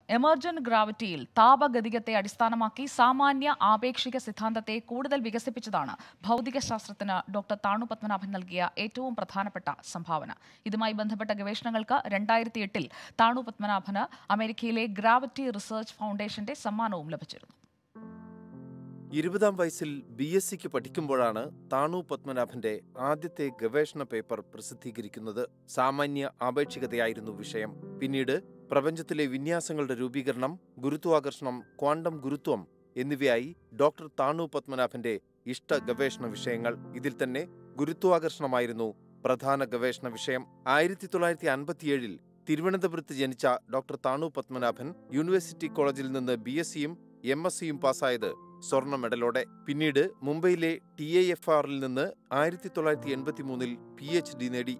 Emergent ഗ്രാവിറ്റിയിൽ താപഗതികത്തെ അടിസ്ഥാനമാക്കി സാമാന്യ ആപേക്ഷിക സിദ്ധാന്തത്തെ കൂടുതൽ വികസിപ്പിച്ചതാണ് ഭൗതികശാസ്ത്രത്തിന് ഡോക്ടർ താണു പത്മനാഭൻ നൽകിയ ഏറ്റവും പ്രധാനപ്പെട്ട സംഭാവന. ഇതുമായി ബന്ധപ്പെട്ട ഗവേഷണങ്ങൾക്ക് 2008 താണു പത്മനാഭന് അമേരിക്കയിലെ ഗ്രാവിറ്റി റിസർച്ച് ഫൗണ്ടേഷന്റെ സമ്മാനവും ലഭിച്ചിരുന്നു. 20-ാം വയസ്സിൽ BSc പഠിക്കുമ്പോഴാണ് താണു പത്മനാഭന്റെ ആദ്യത്തെ ഗവേഷണ പേപ്പർ പ്രസിദ്ധീകരിക്കുന്നത്. സാമാന്യ ആപേക്ഷികതയായിരുന്നു വിഷയം. പിന്നീട് പ്രപഞ്ചത്തിലെ വിന്യാസങ്ങളുടെ രൂപീകരണം, ഗുരുത്വാകർഷണം, ക്വാണ്ടം ഗുരുത്വം എന്നിവയായി ഡോക്ടർ താണു പത്മനാഭന്റെ ഇഷ്ട ഗവേഷണ വിഷയങ്ങൾ. ഇതിൽ തന്നെ ഗുരുത്വാകർഷണമായിരുന്നു പ്രധാന ഗവേഷണ വിഷയം. 1957 തിരുവനന്തപുരത്ത് ജനിച്ച ഡോക്ടർ താണു പത്മനാഭൻ യൂണിവേഴ്സിറ്റി കോളേജിൽ നിന്ന് BScയും MScയും പാസ്സായത് സ്വർണ്ണ മെഡലോടെ. പിന്നീട് മുംബൈയിലെ TIFR-ൽ നിന്ന് 1983 PhD നേടി.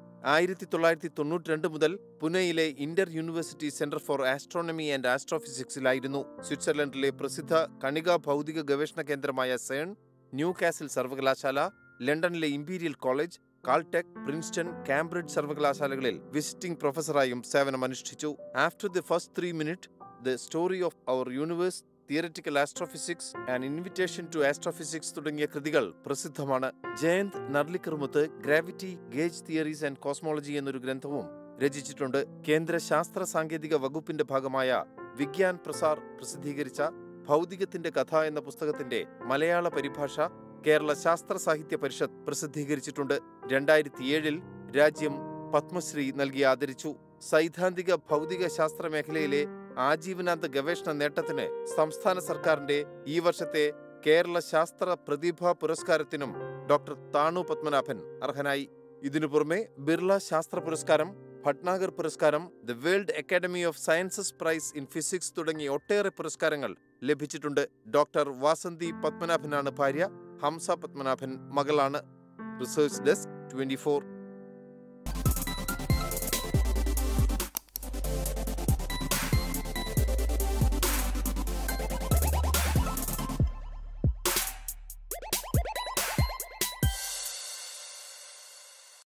1992 മുതൽ പുനെയിലെ inter university centre for astronomy and ആസ്ട്രോഫിസിക്സിലായിരുന്നു. സ്വിറ്റ്സർലൻഡിലെ പ്രസിദ്ധ കണികാ ഭൗതിക ഗവേഷണ കേന്ദ്രമായ സേൺ, ന്യൂ കാസിൽ സർവകലാശാല, ലണ്ടനിലെ Imperial College, Caltech, Princeton, Cambridge സർവകലാശാലകളിൽ വിസിറ്റിംഗ് പ്രൊഫസറായും സേവനമനുഷ്ഠിച്ചു. After the first 3 minutes, the story of our universe, theoretical astrophysics and invitation to astrophysics തുടങ്ങിയ കൃതികൾ പ്രസിദ്ധമാണ്. ജയന്ത് നർലിക്കർമുത്ത് gravity, gauge theories and cosmology എന്നൊരു ഗ്രന്ഥവും രചിച്ചിട്ടുണ്ട്. കേന്ദ്ര ശാസ്ത്ര സാങ്കേതിക വകുപ്പിന്റെ ഭാഗമായ വിഗ്യാൻ പ്രസാർ പ്രസിദ്ധീകരിച്ച ഭൗതികത്തിന്റെ കഥ എന്ന പുസ്തകത്തിന്റെ മലയാള പരിഭാഷ കേരള ശാസ്ത്ര സാഹിത്യ പരിഷത്ത് പ്രസിദ്ധീകരിച്ചിട്ടുണ്ട്. 2007 രാജ്യം പത്മശ്രീ നൽകി ആദരിച്ചു. സൈദ്ധാന്തിക ഭൗതിക ശാസ്ത്ര മേഖലയിലെ ആജീവനാന്ത ഗവേഷണ നേട്ടത്തിന് സംസ്ഥാന സർക്കാരിന്റെ ഈ വർഷത്തെ കേരള ശാസ്ത്ര പ്രതിഭാ പുരസ്കാരത്തിനും ഡോക്ടർ താണു പത്മനാഭൻ അർഹനായി. ഇതിനു പുറമെ ബിർള ശാസ്ത്ര പുരസ്കാരം, ഭട്നാഗർ പുരസ്കാരം, the world academy of sciences prize in physics തുടങ്ങി ഒട്ടേറെ പുരസ്കാരങ്ങൾ ലഭിച്ചിട്ടുണ്ട്. ഡോക്ടർ വാസന്തി പത്മനാഭനാണ് ഭാര്യ. ഹംസ പത്മനാഭൻ മകളാണ്. Research desk 24.